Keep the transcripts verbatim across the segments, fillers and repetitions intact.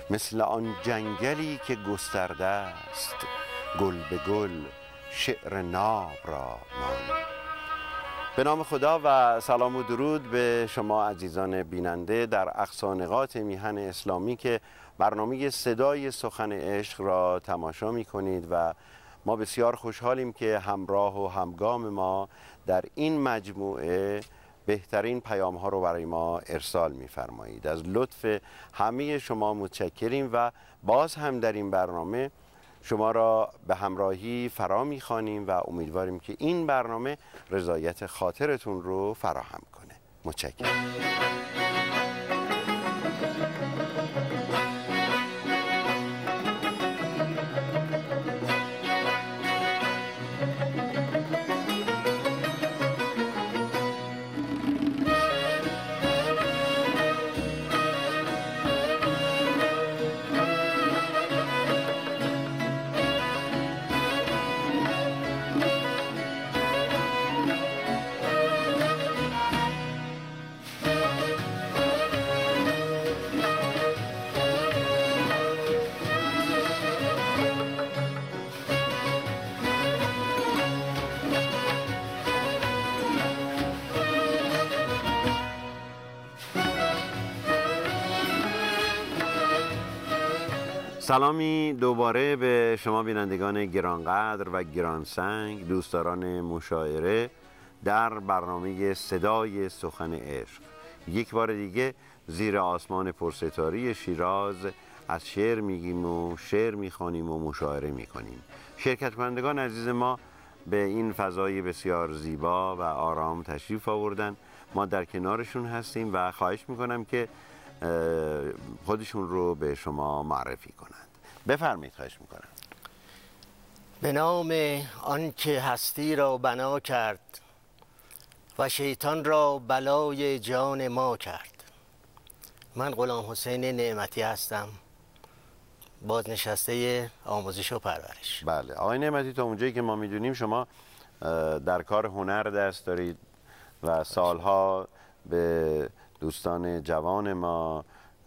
مثل آن جنگلی که گسترده است، گل به گل شعر ناب را ماند. به نام خدا و سلام و درود به شما عزیزان بیننده در اقصا نقاط میهن اسلامی که برنامه صدای سخن عشق را تماشا می کنید و ما بسیار خوشحالیم که همراه و همگام ما در این مجموعه بهترین پیام ها رو برای ما ارسال می‌فرمایید. از لطف همه شما متشکریم و باز هم در این برنامه شما را به همراهی فرا می‌خوانیم و امیدواریم که این برنامه رضایت خاطرتون رو فراهم کنه. متشکرم. سلامی دوباره به شما بینندگان گرانقدر و گرانسنگ، دوستداران مشاعره در برنامه صدای سخن عشق. یک بار دیگه زیر آسمان پرستاری شیراز از شعر میگیم و شعر میخوانیم و مشاعره میکنیم. شرکت کنندگان عزیز ما به این فضای بسیار زیبا و آرام تشریف آوردن. ما در کنارشون هستیم و خواهش میکنم که خودشون رو به شما معرفی کنند. بفرمایید. خواهش میکنم. به نام آنکه هستی را بنا کرد و شیطان را بلای جان ما کرد. من غلام حسین نعمتی هستم، بازنشسته آموزش و پرورش. بله آقای نعمتی، تا اونجایی که ما میدونیم شما در کار هنر دست دارید و سالها به دوستان جوان ما،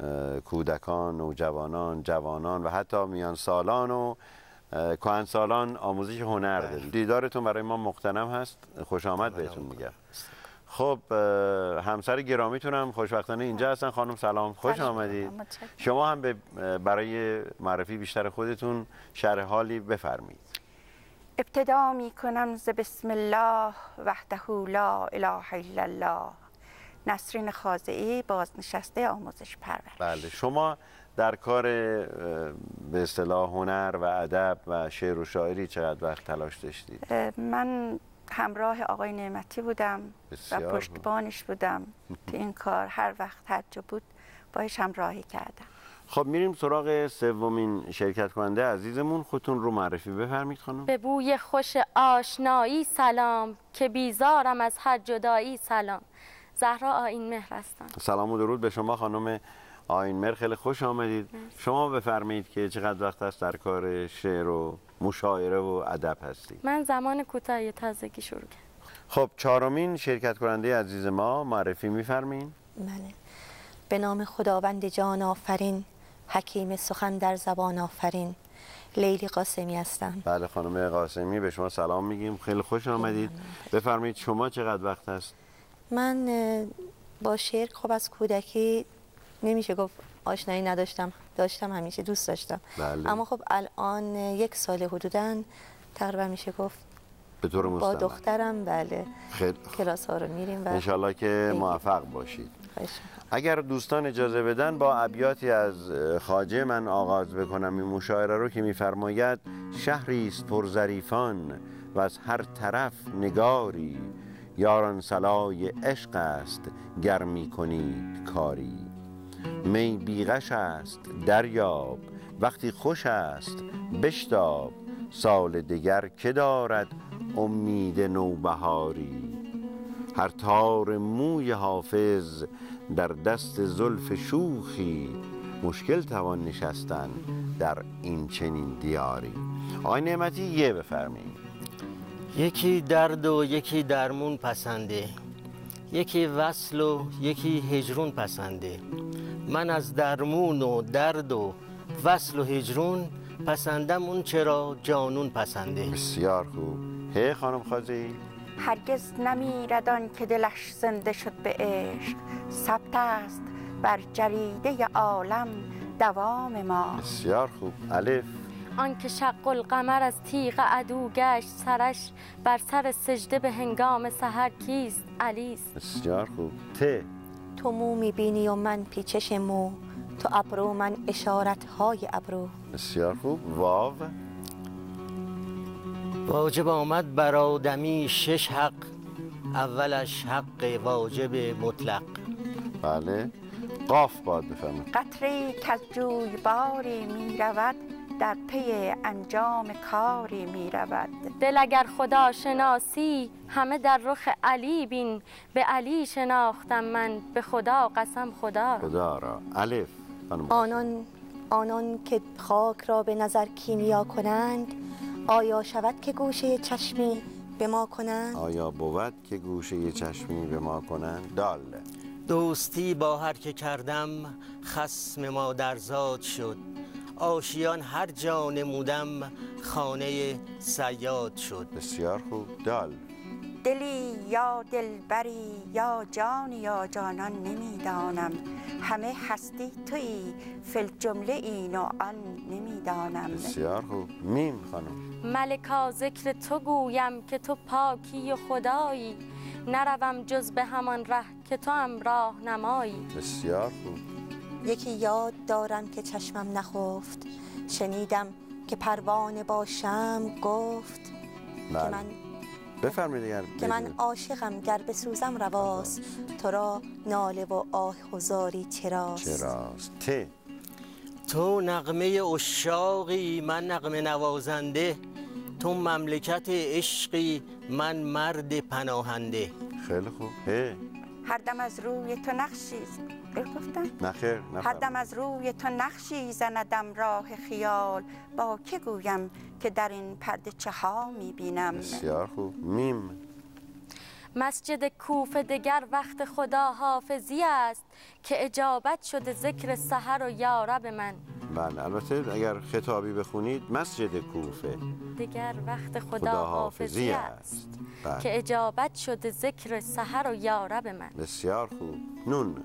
کودکان و جوانان جوانان و حتی میان سالان و کهنسالان آموزش هنر دارید. دیدارتون برای ما مغتنم هست. خوش آمد بهتون میگم. خب همسر گرامیتون هم خوشبختانه اینجا هستن. خانم سلام، خوش آمدید. شما هم برای معرفی بیشتر خودتون شرح حالی بفرمایید. ابتدا می کنم ز بسم الله وحده لا اله الا الله. نسرین خاضعی، بازنشسته آموزش پرورش. بله شما در کار به اصطلاح هنر و ادب و شعر و شاعری چقدر وقت تلاش داشتید؟ من همراه آقای نعمتی بودم و پشتبانش بودم تو این کار. هر وقت هر جا بود باهاش همراهی کردم. خب میریم سراغ سومین شرکت کننده عزیزمون. خودتون رو معرفی بفرمایید خانم. به بوی خوش آشنایی سلام، که بیزارم از هر جدایی سلام. زهرا آیین مهر هستم. سلام و درود به شما خانم آیین مهر، خیلی خوش آمدید. شما بفرمایید که چقدر وقت است در کار شعر و مشاعره و ادب هستید؟ من زمان کوتاهی تازگی شروع کردم. خب چهارمین شرکت کننده عزیز ما، معرفی می‌فرمایید؟ بله. به نام خداوند جان آفرین، حکیم سخن در زبان آفرین، لیلی قاسمی هستم. بله خانم قاسمی، به شما سلام میگیم، خیلی خوش آمدید. بفرمایید شما چقدر وقت است؟ من با شعر خب از کودکی نمیشه گفت آشنایی نداشتم، داشتم همیشه دوست داشتم. بله. اما خب الان یک سال حدوداً تقریبا میشه گفت به طور مستمر با دخترم بله خیلی کلاس ها رو میریم و انشالله که موفق باشید. خواهش. اگر دوستان اجازه بدن با ابیاتی از خواجه من آغاز بکنم این مشاعره رو که میفرماید: شهری است پر ظریفان و از هر طرف نگاری، یاران صلای عشق است گر می کنید کاری. می بیغش است دریاب وقتی خوش است بشتاب، سال دگر که دارد امید نوبهاری. هر تار موی حافظ در دست زلف شوخی، مشکل توان نشستن در این چنین دیاری. آقای نعمتی یه بفرمایید. یکی درد و یکی درمون پسنده، یکی وصل و یکی هجرون پسنده. من از درمون و درد و وصل و هجرون پسندم اون چرا جانون پسنده. بسیار خوب. هی خانم خازه‌ای. هرگز نمیرد آن که دلش زنده شد به عشق، ثبت است بر جریده عالم دوام ما. بسیار خوب. الف. آن که شق القمر از تیغ عدو گشت سرش، بر سر سجده به هنگام سحر کیست؟ علیست. بسیار خوب. ت. تو مو میبینی و من پیچش مو، تو ابرو من اشارت های ابرو. بسیار خوب. واو. واجب آمد بر آدمی شش حق، اولش حق واجب مطلق. بله. قاف باید بفهمید. قطره‌ای کز جویباری می رود، در پی انجام کاری می رود. دل اگر خدا شناسی همه در رخ علی بین، به علی شناختم من به خدا قسم خدا را. خدا را. الف. خانم. آنان آنان که خاک را به نظر کیمیا کنند، آیا شود که گوشه چشمی به ما کنند؟ آیا بود که گوشه چشمی به ما کنند؟ دال. دوستی با هر که کردم خصم ما در زاد شد، آشیان هر جا نمودم خانه صیاد شد. بسیار خوب. دال. دلی یا دلبری یا جان یا جانان نمیدانم، همه هستی تویی فی الجمله این و آن نمیدانم. بسیار خوب. میم خانم. ملکا ذکر تو گویم که تو پاکی و خدایی، نروم جز به همان ره که تو هم راه نمایی. بسیار خوب. یکی یاد دارم که چشمم نخفت، شنیدم که پروانه با شمع گفت بله. که من بفرمایید اگر که من عاشقم گر بسوزم رواست، تو را ناله و آه و زاری چراست. چراست. ت. تو نغمه عشاقی من نغمه نوازنده، تو مملکت عشقی من مرد پناهنده. خیلی خوب. ه. هر دم از روی تو نقشی گفتم؟ نخیر. هر دم از روی تو نقشی زندم راه خیال، با که گویم که در این پرده چه ها میبینم. بسیار خوب. میم. مسجد کوفه دگر وقت خدا حافظی است، که اجابت شده ذکر سحر و یارب من. بله. البته اگر خطابی بخونید مسجد کوفه دگر وقت خدا, خدا حافظی حافظی است, است. بله. که اجابت شده ذکر سحر و یارب من. بسیار خوب. نون.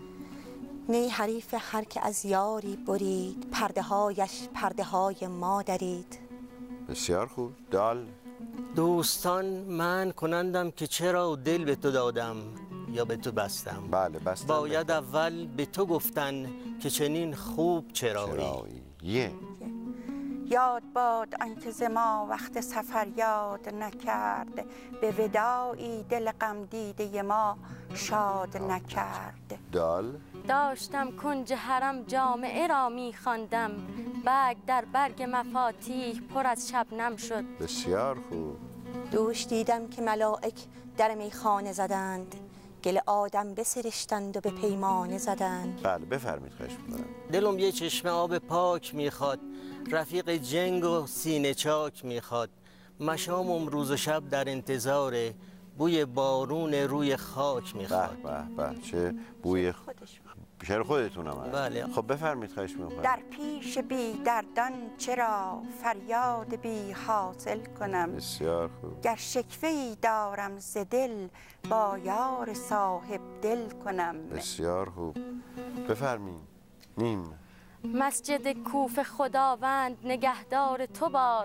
نی حریف هر که از یاری برید، پرده هایش پرده های ما درید. بسیار خوب. دال. دوستان من کنندم که چرا دل به تو دادم یا به تو بستم. بله. بستن. باید اول به تو گفتن که چنین خوب چرایی. چرایی. یه. یاد باد آنکه ز ما وقت سفر یاد نکرد، به وداعی دل غم دیده ما شاد نکرد. دال. داشتم کنج حرم جامعه را می‌خواندم، برگ در برگ مفاتیح پر از شبنم شد. بسیار خوب. دوش دیدم که ملائک در میخانه زدند، گل آدم بسرشتند و به پیمانه زدند. بله. بفرمید. خواهش می‌کنم. دلم یه چشمه آب پاک میخواد، رفیق جنگ و سینه چاک میخواد. مشام امروز و شب در انتظار بوی بارون روی خاک به میخواد. به به. چه بوی شعر خودتون هم هست. بله. خب بفرمید. خواهش می‌کنم. در پیش بی دردان چرا فریاد بی حاصل کنم، بسیار خوب. گر شکوه‌ای دارم ز دل با یار صاحب دل کنم. بسیار خوب. بفرمین. نیم. مسجد کوفه خداوند نگهدار تو باد،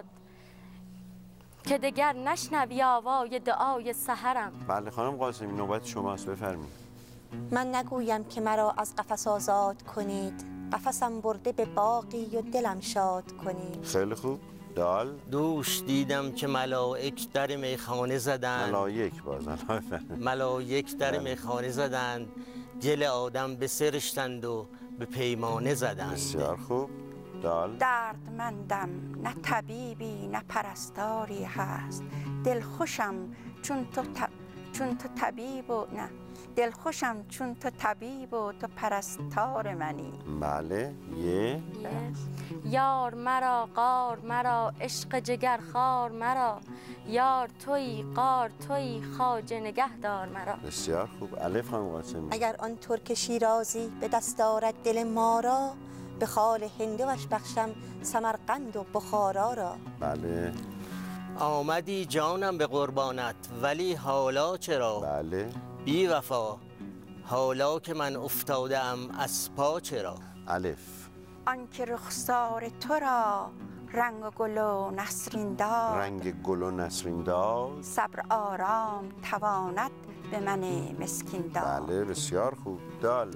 که دگر نشنوی آوای دعای سحرم. بله خانم قاسمی نوبت شماست. بفرمین. من نگویم که مرا از قفس آزاد کنید، قفسم برده به باغی و دلم شاد کنید. خیلی خوب. دال. دوش دیدم که ملائک در میخانه زدند. ملائک باز. ملائک در میخانه زدند، گل آدم بسرشتند و به پیمانه زدند. بسیار خوب. دال. دردمندم نه طبیبی نه پرستاری هست، دل خوشم چون تو ت... چون تو طبیب و نه دل خوشم چون تو طبیب و تو پرستار منی. بله. یه. یار مرا قار مرا عشق جگر خار مرا، یار تویی قار تویی خواجه نگهدار مرا. بسیار خوب. الف خانم قاسمی. اگر آن ترک شیرازی به دست دارد دل ما را، به خال هندوش بخشم سمرقند و بخارا را. بله آمدی جانم به قربانت ولی حالا چرا؟ بله بی وفا حالا که من افتادم از پا چرا؟ الف. آنکه رخسار تو را رنگ و گل و نسرین داد، رنگ گل و نسرین داد. صبر آرام تواند به من مسکین داد. بله بسیار خوب. دال.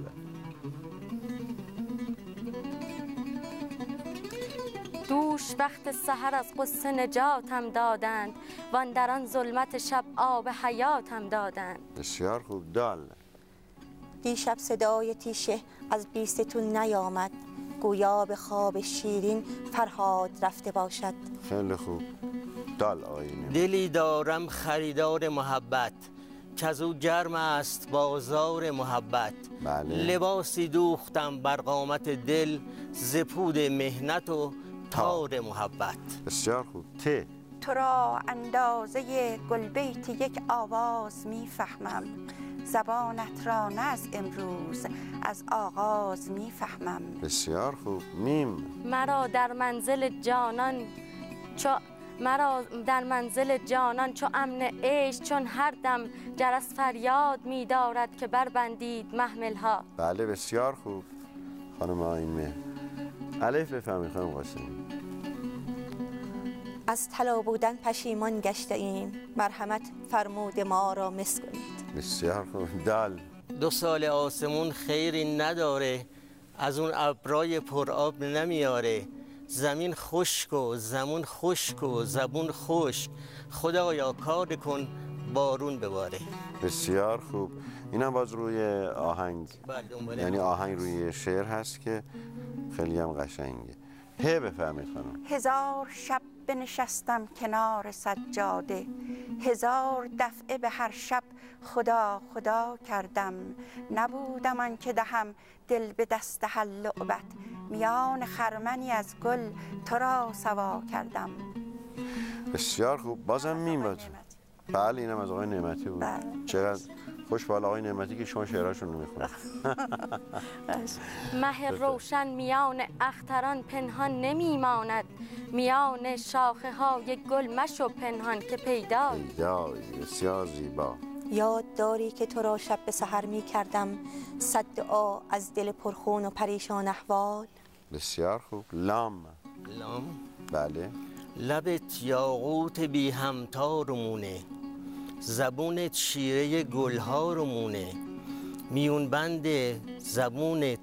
دوش وقت سحر از غصه نجاتم دادند وان در آن ظلمت شب آب حیاتم دادند. بسیار خوب. دال. دیشب صدای تیشه از بیستون نیامد، گویا به خواب شیرین فرهاد رفته باشد. خیلی خوب. دال آینه. دلی دارم خریدار محبت که از او گرم است بازار محبت. بله. لباسی دوختم بر قامت دل ز پود مهنت و تار محبت. بسیار خوب. ت. تو را اندازه گلبیت یک آواز میفهمم، زبانت را نه از امروز از آغاز میفهمم. بسیار خوب. میم. مرا در منزل جانان چو مرا در منزل جانان چو امن عیش، چون هر دم جرس فریاد می دارد که بربندید محمل ها. بله بسیار خوب خانم آینه. الف بفهمید خانم قاسمی. از طلا بودن پشیمان گشته ایم، مرحمت فرمود ما را مس کنید. بسیار خوب. دال. دو سال آسمون خیری نداره، از اون ابرای پرآب نمیاره. زمین خشک و زمون خشک و زبون خشک، خدایا کار کن بارون بباره. بسیار خوب. این هم باز روی آهنگ، یعنی آهنگ روی شعر هست که خیلی هم قشنگه. ه بفهمید خانم. هزار شب بنشستم کنار سجاده، هزار دفعه به هر شب خدا خدا کردم. نبودم آن که دهم دل به دست هر لعبت، میان خرمنی از گل تو را سوا کردم. بسیار خوب. بازم میم بود. بله اینم از آقای نعمتی بود. بله. چقدر خوش به حال آقای نعمتی که شما شعراشون رو میخونید. مه روشن میان اختران پنهان نمیماند، میان شاخه های گل مشو پنهان که پیدایی. پیدایی. بسیار زیبا. یاد داری که تو را شب به سحر می کردم، صد دعا از دل پرخون و پریشان احوال. بسیار خوب. لام. لام. بله. لبت یاقوت بی همتارمونه، زبونت شیره گلها رمونه. میون بند زبونت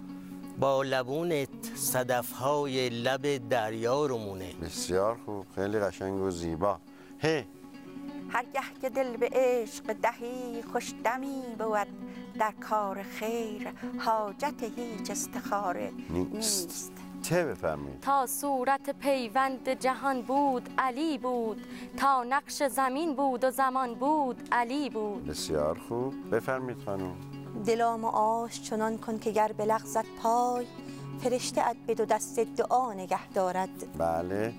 با لبونت صدفهای لب دریا رمونه. بسیار خوب. خیلی قشنگ و زیبا. ه. هرگه که دل به عشق دهی خوش دمی بود، در کار خیر حاجت هیچ استخاره نیست. ت بفرمایید. تا صورت پیوند جهان بود علی بود، تا نقش زمین بود و زمان بود علی بود. بسیار خوب. بفرمایید خانم. دلا معاش چنان کن که گر به لغزت پای، فرشته ات به دو دست دعا نگه دارد. بله.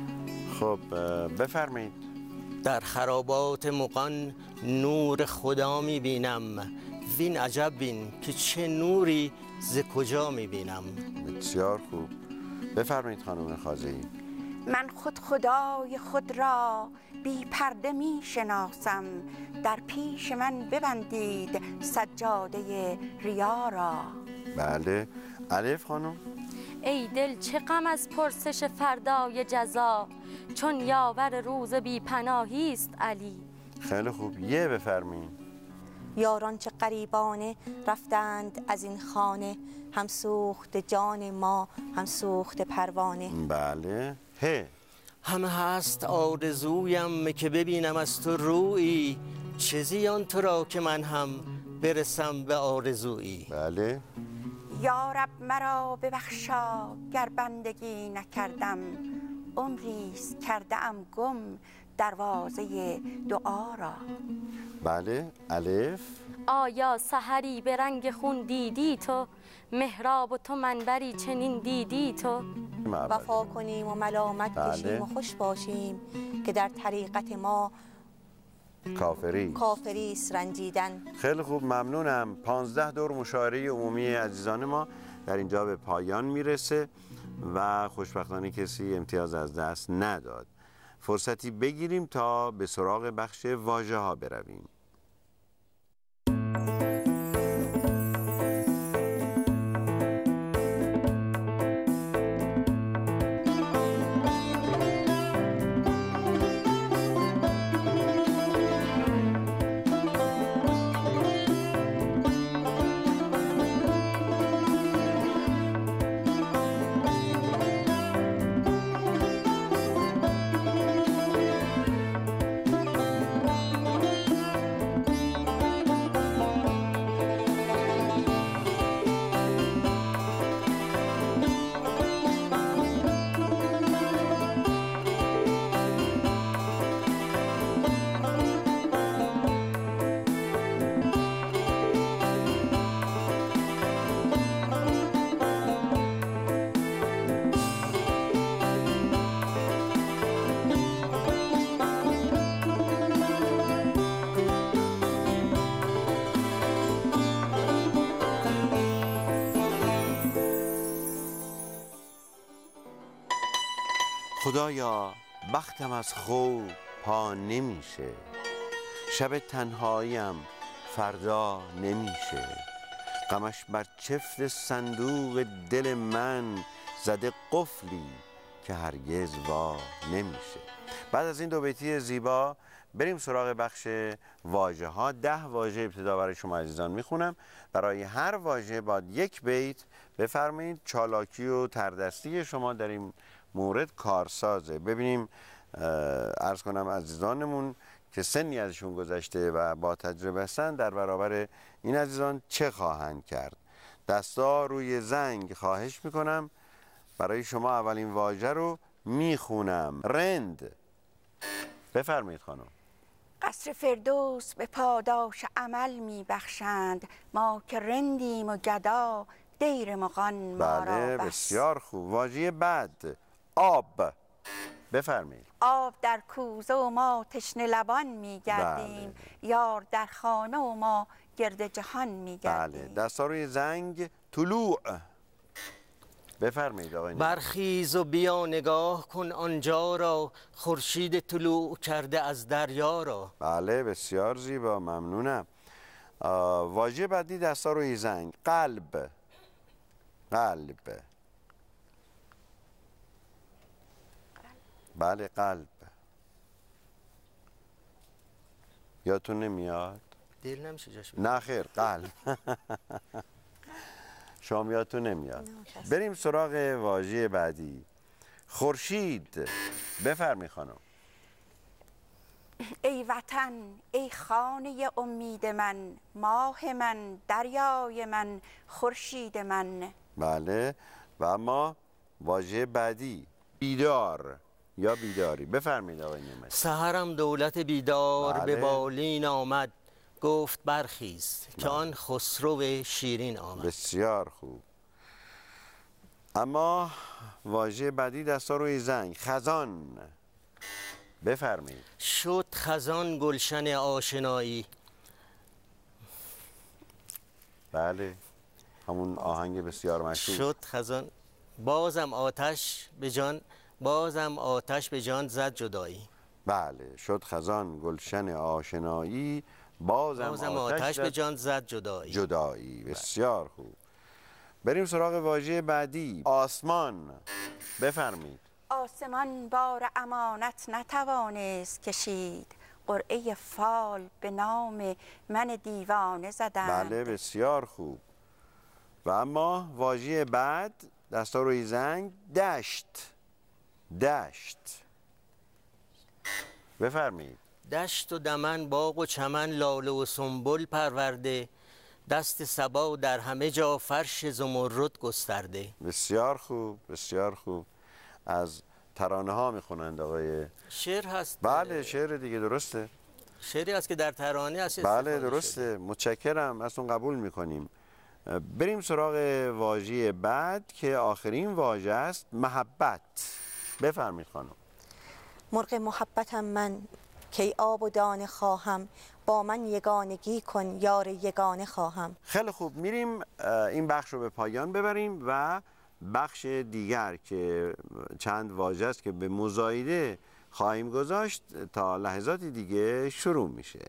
خب بفرمایید. در خرابات مغان نور خدا میبینم، وین عجب بین که چه نوری ز کجا میبینم. بسیار خوب. بفرمایید خانم خازه‌ای. من خود خدای خود را بی پرده می شناسم، در پیش من ببندید سجاده ریا را. بله. الف خانم. ای دل چه غم از پرسش فردای جزا، چون یاور روز بی پناهی است علی. خیلی خوب. یه بفرمایید. یاران چه غریبانه رفتند از این خانه، هم سوخت جان ما هم سوخت پروانه. بله. ه. همه هست آرزویم که ببینم از تو رویی، چه زیان تو را که من هم برسم به آرزویی. بله. یا رب مرا ببخشا گر بندگی نکردم، عمریست کرده ام گم دروازه دعا را. بله. الف. آیا سحری به رنگ خون دیدی تو، محراب و تو منبری چنین دیدی تو. وفا کنیم و ملامت بله. کشیم و خوش باشیم، که در طریقت ما کافری کافری است رنجیدن. خیلی خوب. ممنونم. پانزده دور مشاعره عمومی عزیزان ما در اینجا به پایان میرسه و خوشبختانه کسی امتیاز از دست نداد. فرصتی بگیریم تا به سراغ بخش واژه ها برویم. خدایا بختم از خواب پا نمیشه، شب تنهاییم فردا نمیشه، غمش بر چفت صندوق دل من زده قفلی که هرگز وا نمیشه. بعد از این دو بیتی زیبا بریم سراغ بخش واژه ها. ده واژه ابتدا برای شما عزیزان میخونم. برای هر واژه باید یک بیت بفرمایید. چالاکی و تردستی شما در این مورد کارسازه. ببینیم عرض کنم عزیزانمون که سنی ازشون گذشته و با تجربه هستن در برابر این عزیزان چه خواهند کرد. دستا روی زنگ. خواهش میکنم برای شما اولین واژه رو میخونم. رند. بفرمایید خانم. قصر فردوس به پاداش عمل میبخشند، ما که رندیم و گدا دیر مغان ما را بله بس. بسیار خوب. واژه بعد آب. بفرمایید. آب در کوزه و ما تشنه لبان میگردیم، بله. یار در خانه و ما گرد جهان میگردیم. بله. دستا روی زنگ. طلوع. بفرمایید آقای نعمتی. برخیز و بیا نگاه کن آنجا را، خورشید طلوع کرده از دریا را. بله بسیار زیبا، ممنونم. واژه بعدی دستا روی زنگ. قلب. قلب. بله قلب. یادتون نمیاد؟ دل نمیشه جاش. نه خیر قلب. شما یادتون نمیاد. بریم سراغ واژه بعدی. خورشید. بفرمی خانم. ای وطن ای خانه امید من، ماه من دریای من خورشید من. بله. و اما واژه بعدی بیدار یا بیداری. بفرمایید آقای نعمتی. سحرم دولت بیدار بله. به بالین آمد، گفت برخیز که آن خسرو شیرین آمد. بسیار خوب. اما واژه بعدی دستا روی زنگ. خزان. بفرمایید. شد خزان گلشن آشنایی. بله همون آهنگ بسیار مشهور. شد خزان بازم آتش به جان، بازم آتش به جان زد جدایی. بله شد خزان گلشن آشنایی، بازم, بازم آتش, آتش زد به جان زد جدایی. جدایی. بسیار خوب. بریم سراغ واژه بعدی. آسمان. بفرمایید. آسمان بار امانت نتوانست کشید، قرعه فال به نام من دیوانه زدند. بله بسیار خوب. و اما واژه بعد دستا روی زنگ. دشت. دشت. بفرمایید. دشت و دمن باغ و چمن لاله و سنبل پرورده، دست صبا در همه جا فرش زمرد گسترده. بسیار خوب بسیار خوب. از ترانه ها میخونند آقای. شعر هست. بله شعر دیگه، درسته. شعری هست که در ترانه هست. بله درسته. متشکرم، از اون قبول میکنیم. بریم سراغ واژه بعد که آخرین واژه است. محبت. بفرمایید خانم. مرغ محبتم من کی آب و دانه خواهم، با من یگانگی کن یار یگانه خواهم. خیلی خوب، میریم این بخش رو به پایان ببریم و بخش دیگر که چند واژه است که به مزایده خواهیم گذاشت تا لحظات دیگه شروع میشه.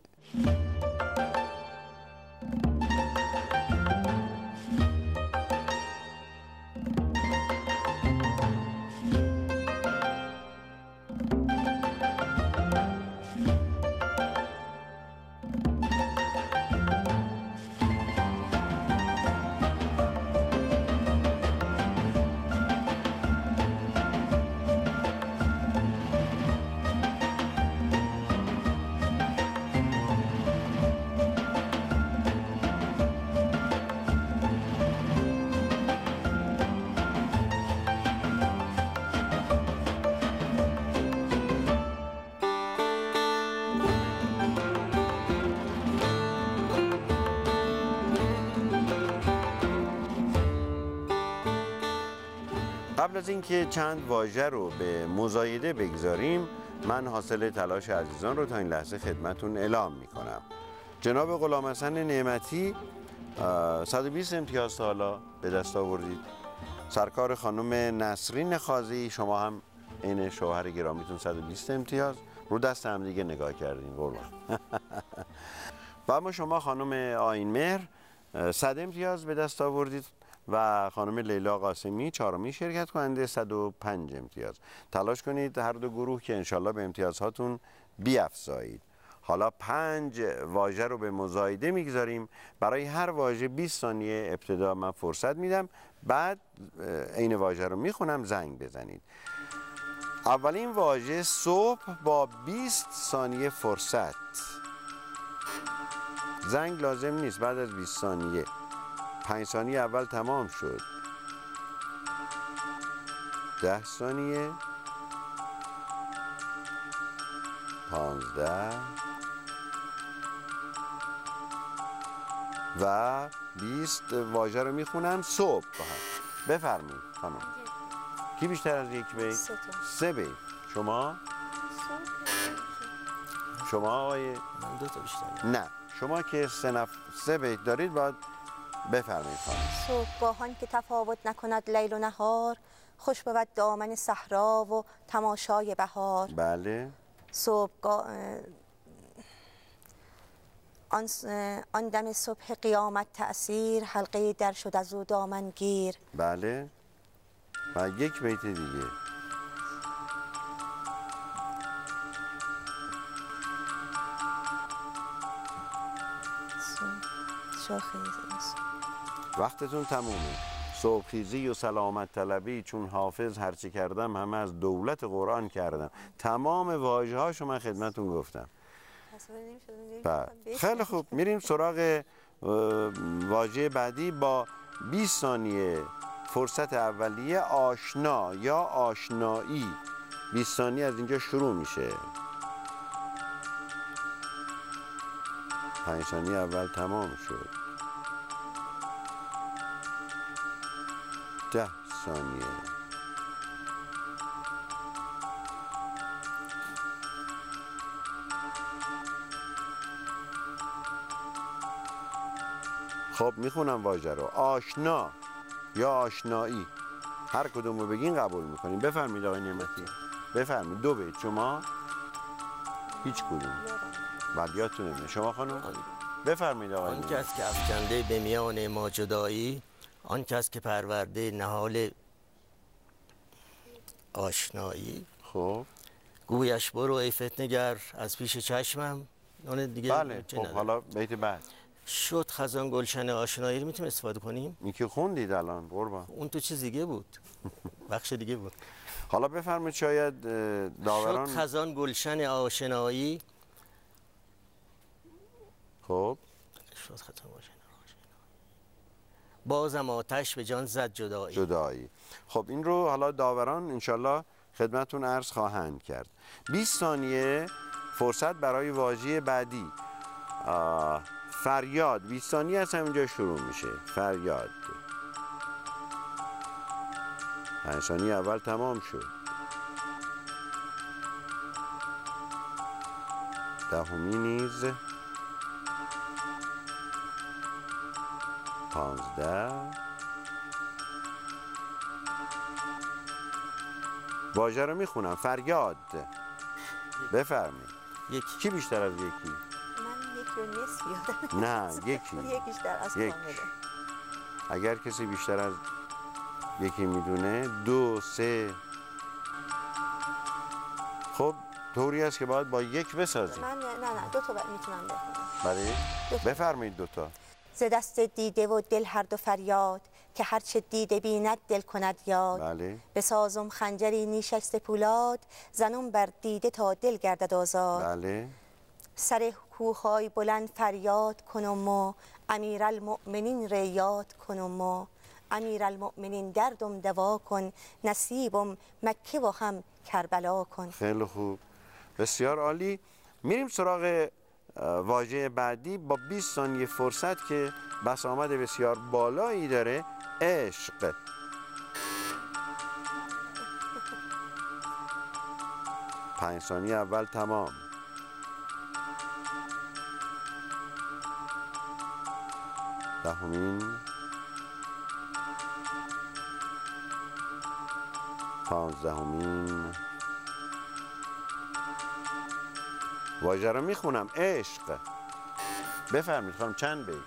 قبل از اینکه چند واژه رو به مزایده بگذاریم، من حاصل تلاش عزیزان رو تا این لحظه خدمتون اعلام میکنم. جناب غلامحسن نعمتی صد و بیست امتیاز تا حالا به دست آوردید. سرکار خانم نسرین خازی، شما هم عین شوهر گرامیتون صد و بیست امتیاز. رو دست هم دیگه نگاه کردین قربان. و اما شما خانم آیین مهر صد امتیاز به دست آوردید و خانم لیلا قاسمی چهارمی شرکت کننده صد و پنج امتیاز. تلاش کنید هر دو گروه که انشالله به امتیازهاتون بیفزایید. حالا پنج واژه رو به مزایده میگذاریم. برای هر واژه بیست ثانیه ابتدا من فرصت میدم، بعد عین واژه رو میخونم، زنگ بزنید. اولین واژه صبح با بیست ثانیه فرصت. زنگ لازم نیست، بعد از بیست ثانیه. پنج ثانیه اول تمام شد. ده ثانیه، پانزده و بیست. واژه رو میخونم صبح. بفرمایید خانم. کی بیشتر از یک بیت؟ سه تا. سه بیت. شما؟ شما آقای؟ من دو تا بیشتر. نه، شما که سه نف... سه بیت دارید باید بفرمایید خانم. صبحگاهان که تفاوت نکند لیل و نهار، خوش بود دامن صحرا و تماشای بهار. بله. صبحگاه آن آن دم صبح قیامت تأثیر، حلقه در شد از او دامن گیر. بله. و یک بیت دیگه. وقتتون تمومه. صبحخیزی و سلامت طلبی، چون حافظ هرچی کردم همه از دولت قرآن کردم. تمام واژه هاشو من خدمتون گفتم. خیلی خوب، میریم سراغ واژه بعدی با بیست ثانیه فرصت اولیه. آشنا یا آشنایی. بیست ثانیه از اینجا شروع میشه. پنج ثانیه اول تمام شد. ده ثانیه. خب میخونم واژه رو. آشنا یا آشنایی، هر کدوم رو بگین قبول میکنیم. بفرمید آقای نعمتی. بفرمید. دو بیت. شما هیچ کدوم. بعد یادتون نمیاد. شما خانم بفرمید آقای آن نعمتی. کس که افکنده به میان ما جدایی، آن کس که پرورده نهال آشنایی. خب گویش برو ای فتنه‌گر از پیش چشمم. اون دیگه بله. چه خب نداره. حالا بیت بعد. شد خزان گلشن آشنایی رو میتونیم استفاده کنیم. این که خوندید الان قربان. اون تو چیز دیگه بود. بخش دیگه بود. حالا بفرمایید. شاید اه، داوران. شد خزان گلشن آشنایی. خب شد خزان گلشن آشنایی. بازم آتش به جان زد جدایی. جدایی. خب این رو حالا داوران انشالله خدمتون عرض خواهند کرد. بیست ثانیه فرصت برای واژه بعدی. آه، فریاد. بیست ثانیه از همینجا شروع میشه. فریاد. پنج ثانیه اول تمام شد. دهمی نیز پانزده. واژه رو میخونم. فریاد. بفرمایید. یکی. کی بیشتر از یکی؟ من یکی و نصف یادم. نه یکی. یکیش در از یک. کامله. اگر کسی بیشتر از یکی میدونه دو سه. خب طوری است که باید با یک بسازیم. من نه نه دو تا میتونم بخونم. بله بفرمایید. دو تا. ز دست دیده و دل هر دو فریاد، که هرچه دیده بیند دل کند یاد. بله. بسازم خنجری نیشست پولاد، زنم بر دیده تا دل گردد آزاد. بله. سر کوههای بلند فریاد کنم و امیرالمؤمنین را یاد کنم و امیرالمؤمنین دردم دوا کن، نصیبم مکه و هم کربلا کن. خیلی خوب، بسیار عالی. میریم سراغ واژه بعدی با بیست ثانیه فرصت که بسامد بسیار بالایی داره. عشق. پنج ثانیه اول تمام. دهمین، پانزدهمین. واژه رو میخونم. عشق. بفرمید خانم چند بیت؟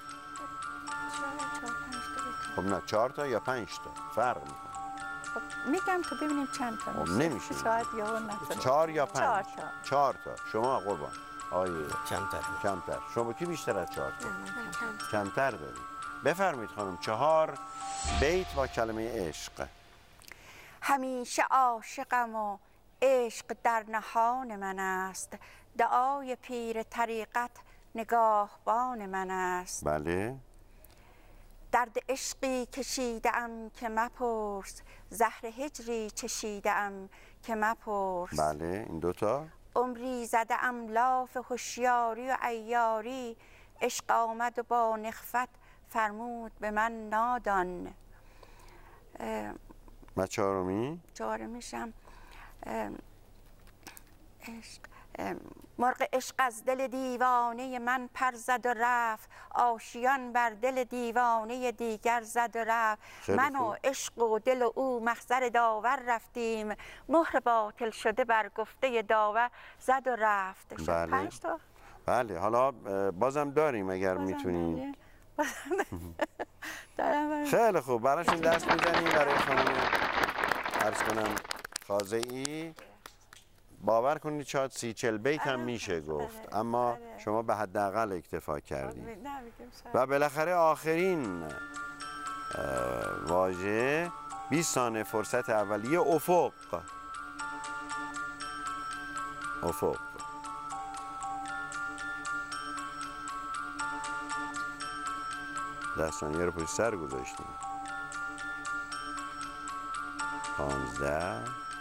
خب نه چهار تا یا پنج تا فرق میکنه. خب میگم تو ببینیم چند تا خب نمیشه. شاید یا نه. چهار یا پنج؟ چهار تا. چهار تا. شما قربان آیه کمتر. کمتر. شما کی بیشتر از چهار تا؟ کم. کمتر دارید. بفرمید خانم چهار بیت با کلمه عشق. همیشه عاشقم و عشق در نهان من است، دعای پیر طریقت نگاهبان من است. بله. درد عشقی کشیدم که مپرس، زهر هجری چشیدم که مپرس. بله این دوتا. عمری زده ام لاف هوشیاری و عیاری، عشق آمد و با نخفت فرمود به من نادان. و چهارمی؟ چهارمیشم عشق. مرغ عشق از دل دیوانه من پر زد و رفت، آشیان بر دل دیوانه دیگر زد و رفت. من و عشق و دل و او محضر داور رفتیم، مهر باطل شده بر گفته داور زد و رفت. بله. پنج تا. بله حالا بازم داریم اگر میتونید. خیلی خوب براشون دست میزنیم. برای خانم عرض کنم خازعی باور کنید شاید سی چل بیت هم میشه گفت، اما شما به حداقل اکتفا کردید. و بالاخره آخرین واژه بیست ثانیه فرصت اولیه. افق. افق. ده ثانیه رو پشت سر گذاشتیم. پانزده.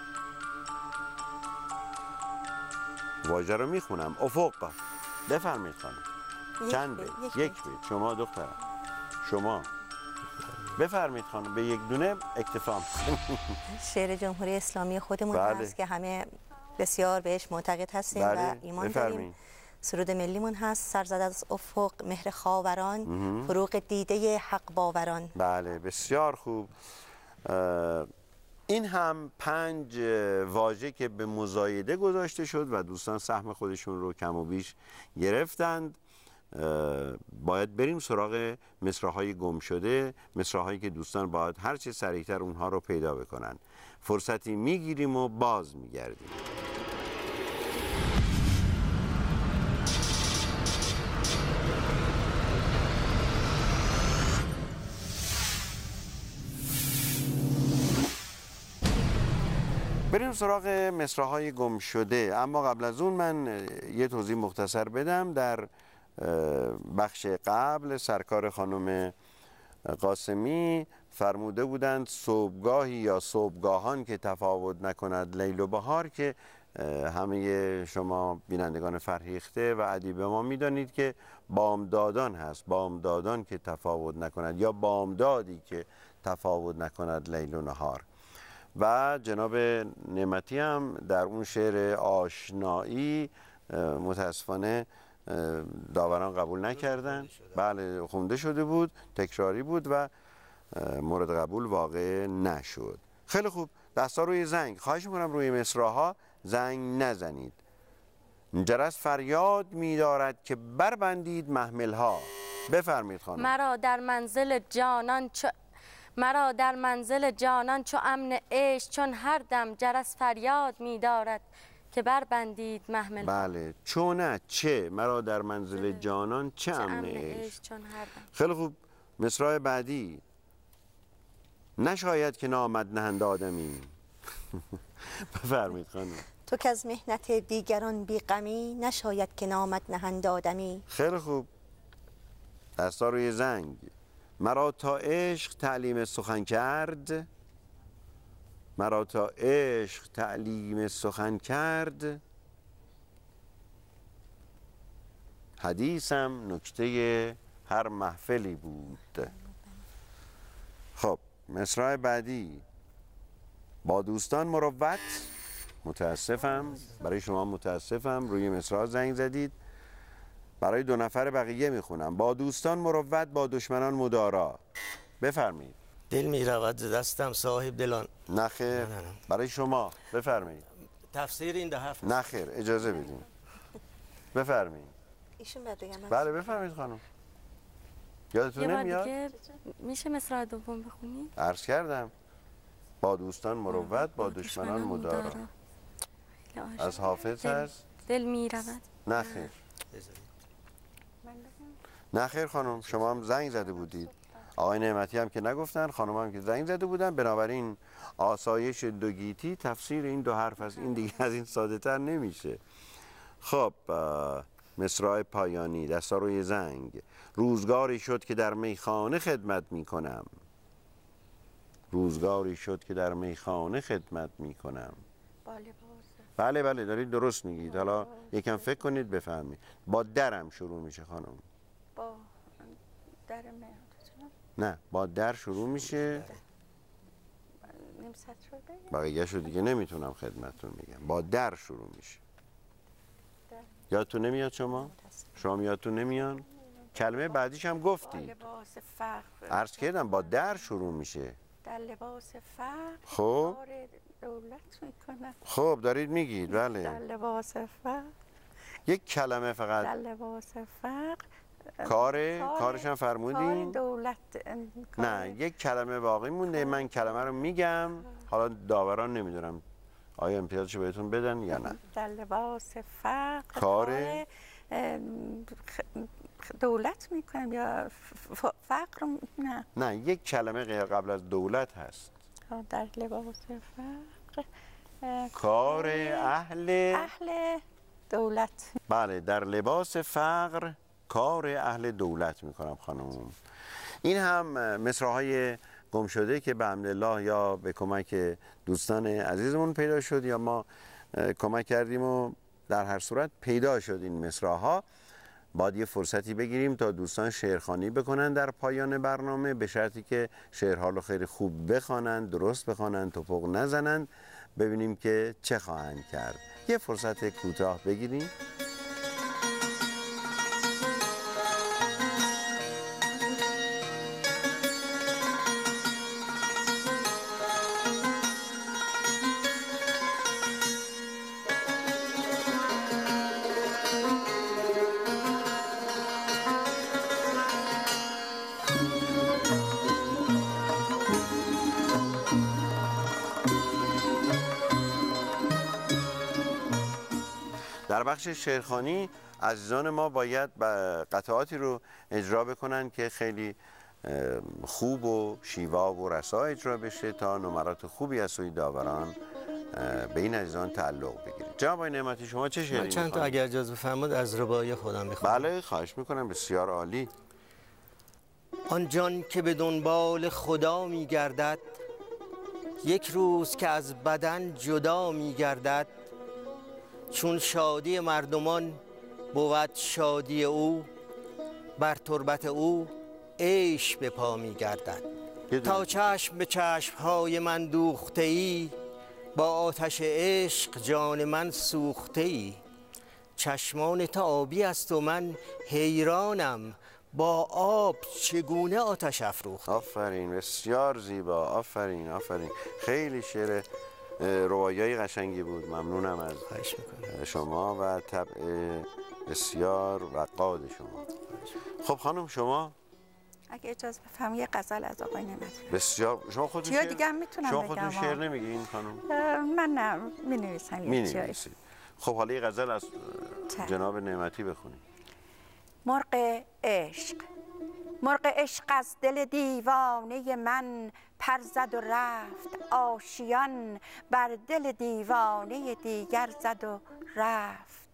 واژه رو میخونم. افق. بفرمایید خانم. چند بیت؟ یک, یک بیت. شما دخترم. شما بفرمایید خانم. به یک دونه اکتفا می‌کنیم. شعر جمهوری اسلامی خودمون بله. هست که همه بسیار بهش معتقد هستیم بله. و ایمان بفرمید. داریم. سرود ملیمون هست: سر زد از افق مهر خاوران، فروغ دیده حق باوران. بله بسیار خوب. این هم پنج واژه که به مزایده گذاشته شد و دوستان سهم خودشون رو کم و بیش گرفتند. باید بریم سراغ مصرع‌های گم شده، مصرع‌هایی که دوستان باید هر چه سریعتر اونها رو پیدا بکنن. فرصتی میگیریم و باز میگردیم. بریم سراغ مصرع‌های گم شده، اما قبل از اون من یه توضیح مختصر بدم. در بخش قبل سرکار خانم قاسمی فرموده بودند صبحگاهی یا صبحگاهان که تفاوت نکند لیل و بهار، که همه شما بینندگان فرهیخته و ادیب ما میدانید که بامدادان هست. بامدادان که تفاوت نکند یا بامدادی که تفاوت نکند لیل و نهار. و جناب نعمتی هم در اون شعر آشنایی متاسفانه داوران قبول نکردن. بله خونده شده بود، تکراری بود و مورد قبول واقع نشد. خیلی خوب، دستا روی زنگ. خواهش میکنم روی مصراها زنگ نزنید. جرس فریاد می‌دارد که بربندید محملها. بفرمایید خانم. مرا در منزل جانان چو مرا در منزل جانان چو امن عشق، چون هر دم جرس فریاد می‌دارد که بربندید محمل. بله، چون نه چه، مرا در منزل جانان چه امن عشق. خیلی خوب، مصرع بعدی. نشاید که نامد نهند آدمی. بفرمایید خانم. تو که از مهنت دیگران بی غمی، نشاید که نامد نهند آدمی. خیلی خوب، دستا روی زنگ. مرا تا عشق تعلیم سخن کرد، مرا تا عشق تعلیم سخن کرد، حدیثم نکته هر محفلی بود. خب مصرع بعدی. با دوستان مروت. متاسفم، برای شما متاسفم، روی مصرع زنگ زدید. برای دو نفر بقیه میخونم. با دوستان مروت، با دشمنان مدارا. بفرمایید. دل می رود دستم صاحب دلان. نخیر. برای شما بفرمایید. تفسیر این ده حرف. نخیر، اجازه بدین. بفرمایید. ایشون بعد بگم. بله بفرمایید خانم. یادتون نمیاد؟ میشه مصرع دوم بخونی؟ عرض کردم. با دوستان مروت، با دشمنان مدارا. از حافظ هست؟ دل می رود. نخیر. نخیر خانم، شما هم زنگ زده بودید. آقای نعمتی هم که نگفتن، خانم هم که زنگ زده بودن. بنابراین آسایش دوگیتی تفسیر این دو حرف است. این دیگه از این ساده تر نمیشه. خب مصرع پایانی. دستا روی زنگ. روزگاری شد که در میخانه خدمت میکنم. روزگاری شد که در میخانه خدمت میکنم. بله بله دارید درست میگید. حالا یکم فکر کنید بفهمید. با درم شروع میشه خانم. با در نه با در شروع میشه. نیم سطر بگم. بقیه شو دیگه نمیتونم خدمتتون میگم. با در شروع میشه. یادتون نمیاد شما؟ شما یادتون نمیان؟ کلمه بعدیش هم گفتی. لباس فقر. عرض کردم با در شروع میشه. در لباس فقر. خب دولت میکنه. خب دارید میگید. بله. در لباس فقر. یک کلمه فقط. در لباس فقر. کار کارش هم فرمودین؟ کار دولت. نه یک کلمه باقی مونده. من کلمه رو میگم. حالا داوران نمیدونم آیا امتیازشو بهتون بدن یا نه. در لباس فقر. کار دولت میکنم یا فقر. نه نه یک کلمه غیر قبل از دولت هست. در لباس فقر. کار اهل اهل دولت. بله در لباس فقر کار اهل دولت میکنم خانم. این هم مصرع‌های گم شده که به حمدالله یا به کمک دوستان عزیزمون پیدا شد یا ما کمک کردیم و در هر صورت پیدا شد این مصرع‌ها. باید یه فرصتی بگیریم تا دوستان شعرخوانی بکنن در پایان برنامه، به شرطی که شعرها رو خیلی خوب بخوانند، درست بخوانند، توپق نزنند، ببینیم که چه خواهند کرد. یه فرصت کوتاه بگیریم. در بخش شعرخوانی عزیزان ما باید قطعاتی رو اجرا بکنن که خیلی خوب و شیوا و رسا اجرا بشه تا نمرات خوبی از سوی داوران به این عزیزان تعلق بگیره. جناب آقای نعمتی شما چه شعری می‌خوانید؟ چند تا اگر اجازه بفرمایید از رباعی خودم می‌خوام. بله خواهش میکنم، بسیار عالی. آن جان که به دنبال خدا می‌گردد، یک روز که از بدن جدا می‌گردد، چون شادی مردمان بود شادی او، بر تربت او عیش به پا می گردد. تا چشم به چشمهای من دوخته ای، با آتش عشق جان من سوخته ای. چشمان تو آبی است و من حیرانم، با آب چگونه آتش افروخت. آفرین، بسیار زیبا، آفرین آفرین. خیلی شعر روایای قشنگی بود. ممنونم از شما و طبع بسیار وقاد شما. خب خانم شما اگه اجازه بفهم یه غزل از آقای نعمتی. بسیار. شما خودتون چیا دیگه هم میتونم شما بگم؟ خودتون شعر نمیگین خانم؟ من نه می نویسم. می نویسید. خب حالا یه غزل از جناب نعمتی بخونید. مرغ عشق. مرغ عشق از دل دیوانه من پر زد و رفت، آشیان بر دل دیوانه دیگر زد و رفت.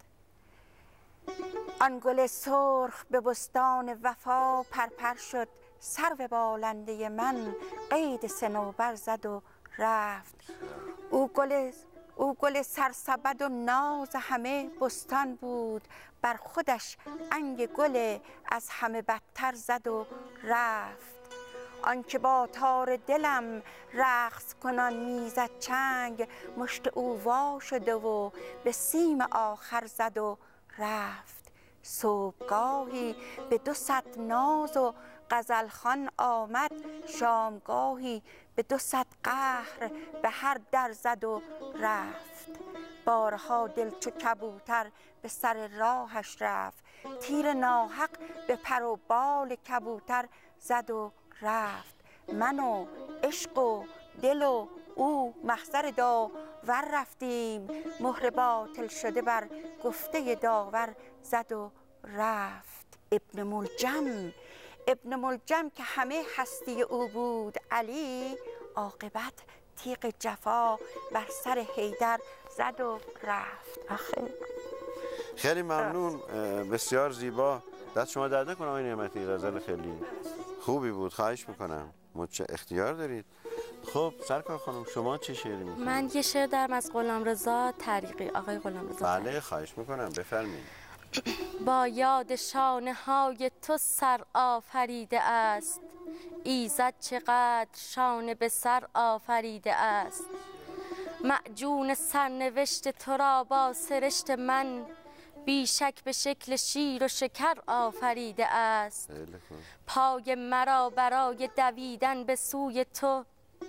آن گل سرخ به بستان وفا پرپر شد، سرو بالنده من قید صنوبر زد و رفت. او گل او گل سرسبد و ناز همه بستان بود، بر خودش انگ گل از همه بدتر زد و رفت. آنکه با تار دلم رقص کنان میزد چنگ، مشت او وا شده و به سیم آخر زد و رفت. صبحگاهی به دو صد ناز و غزلخوان آمد، شامگاهی به دو صد قهر به هر در زد و رفت. بارها دل چو کبوتر به سر راهش رفت، تیر ناحق به پر و بال کبوتر زد و رفت. من و عشق و دل و او محضر داور رفتیم، مهر باطل شده بر گفته داور زد و رفت. ابن ملجم ابن ملجم که همه هستی او بود علی، عاقبت تیغ جفا بر سر حیدر زد و رفت. آخه خیلی ممنون، بسیار زیبا. دست شما درد نکنه آقای نعمتی، غزل خیلی خوبی بود. خواهش میکنم، مچ اختیار دارید. خب سرکار خانم شما چه شعری میکنید؟ من یه شعر دارم از غلامرضا طریقی. آقای غلامرضا بله طریقی. خواهش میکنم بفرمایید. با یاد شانه های تو سر آفریده است، ایزد چقدر شانه به سر آفریده است. معجون سرنوشت تو را با سرشت من، بیشک به شکل شیر و شکر آفریده است. پای مرا برای دویدن به سوی تو،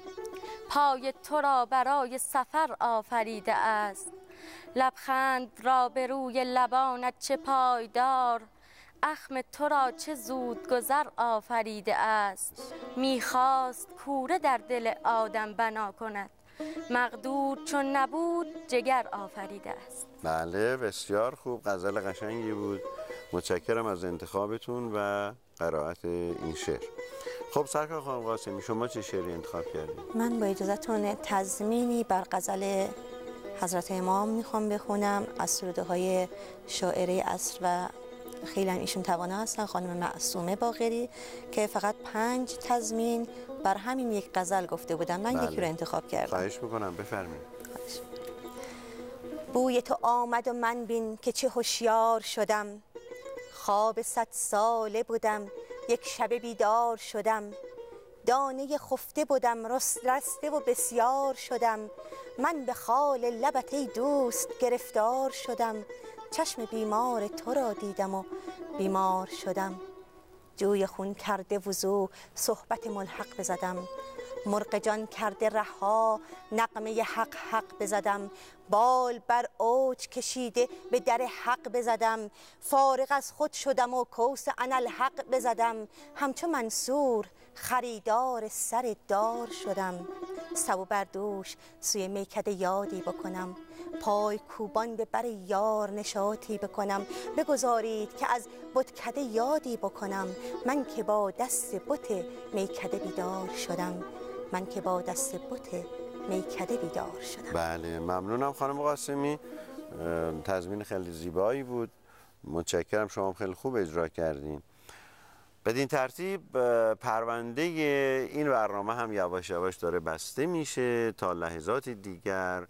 پای تو را برای سفر آفریده است. لبخند را به روی لبانت چه پایدار، اخم تو را چه زود گذر آفریده است. میخواست کوره در دل آدم بنا کند، مقدور چون نبود جگر آفریده است. بله بسیار خوب، غزل قشنگی بود. متشکرم از انتخابتون و قرائت این شعر. خب سرکار خانم قاسمی شما چه شعری انتخاب کردید؟ من با اجازهتون تضمینی بر غزل حضرت امام میخوام بخونم از سروده های شاعره عصر و خیلی هم ایشون توانا هستن، خانم معصومه باقری، که فقط پنج تضمین بر همین یک غزل گفته بودن. من بله. یکی رو انتخاب کردم. خواهش میکنم بفرمایید. بوی تو آمد و من بین که چه هوشیار شدم، خواب صد ساله بودم یک شب بیدار شدم. دانه خفته بودم رسته و بسیار شدم، من به خال لبت ای دوست گرفتار شدم. چشم بیمار تو را دیدم و بیمار شدم، جوی خون کرده وضو صحبت ملحق بزدم. مرغ جان کرده رها نغمه حق حق بزدم، بال بر اوج کشیده به در حق بزدم. فارغ از خود شدم و کوس انالحق بزدم، همچو منصور خریدار سر دار شدم. سبو بر دوش سوی میکده یادی بکنم، پای کوبان به بر یار نشاطی بکنم. بگذارید که از بتکده یادی بکنم، من که با دست بت میکده بیدار شدم. من که با دست بت میکده بیدار شدم. بله ممنونم خانم قاسمی، تضمین خیلی زیبایی بود. متشکرم، شما خیلی خوب اجرا کردین. بدین ترتیب پرونده این برنامه هم یواش یواش داره بسته میشه. تا لحظات دیگر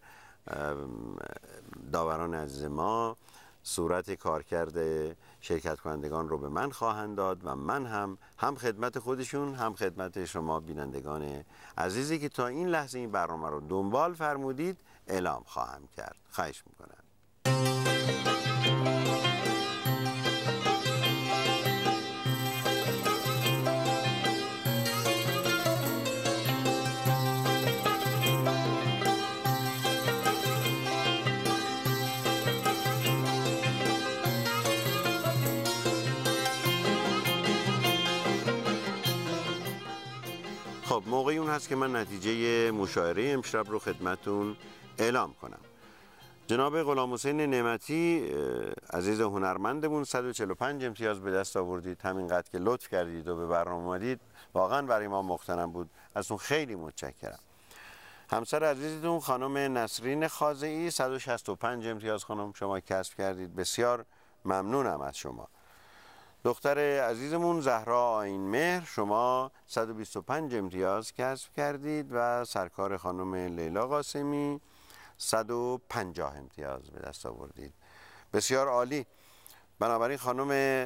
داوران عزیز ما صورت کارکرد شرکت کنندگان رو به من خواهند داد و من هم هم خدمت خودشون هم خدمت شما بینندگان عزیزی که تا این لحظه این برنامه رو دنبال فرمودید اعلام خواهم کرد. خواهش میکنم. خب موقعی اون هست که من نتیجه مشاوره امشب رو خدمتون اعلام کنم. جناب غلام حسین نعمتی عزیز هنرمندمون صد و چهل و پنج امتیاز به دست آوردید. همینقدر که لطف کردید و به برنامه اومدید واقعا برای ما مختنم بود، ازتون خیلی متشکرم. همسر عزیزتون خانم نسرین خازعی صد و شصت و پنج امتیاز خانم شما کسب کردید، بسیار ممنونم از شما. دختر عزیزمون زهرا آیین‌مهر شما صد و بیست و پنج امتیاز کسب کردید و سرکار خانم لیلا قاسمی صد و پنجاه امتیاز به دست آوردید. بسیار عالی. بنابراین خانم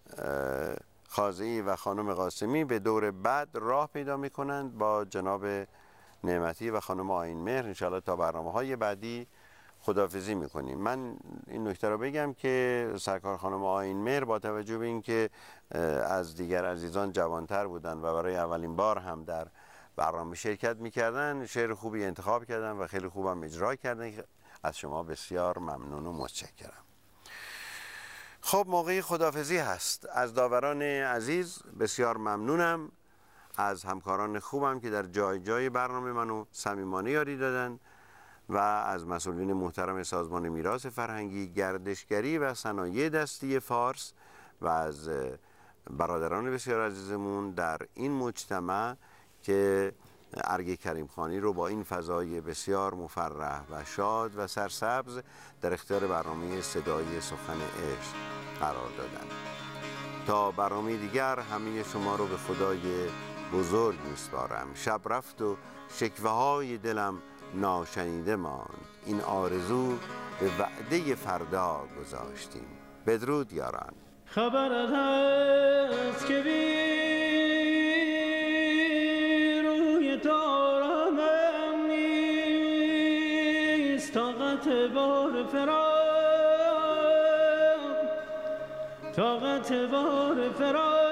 خازعی و خانم قاسمی به دور بعد راه پیدا می کنند با جناب نعمتی و خانم آیین‌مهر. انشاءالله تا برنامه های بعدی خداحافظی میکنیم. من این نکته رو بگم که سرکار خانم آیین‌مهر با توجه به اینکه از دیگر عزیزان جوانتر بودن و برای اولین بار هم در برنامه شرکت میکردن، شعر خوبی انتخاب کردن و خیلی خوبم اجرا کردن. از شما بسیار ممنون و متشکرم. خب موقع خداحافظی هست. از داوران عزیز بسیار ممنونم، از همکاران خوبم که در جای جای برنامه منو صمیمانه یاری دادن و از مسئولین محترم سازمان میراث فرهنگی، گردشگری و صنایع دستی فارس و از برادران بسیار عزیزمون در این مجتمع که ارگ کریم خانی رو با این فضای بسیار مفرح و شاد و سرسبز در اختیار برنامه صدای سخن عشق قرار دادن. تا برنامه دیگر همه شما رو به خدای بزرگ میسپارم. شب رفت و شکوه های دلم ناشنیده ماند، این آرزو به وعده فردا گذاشتیم. بدرود یاران. خبرت هست که بی روی تارم نیست، طاقت بار فراق، طاقت بار فراق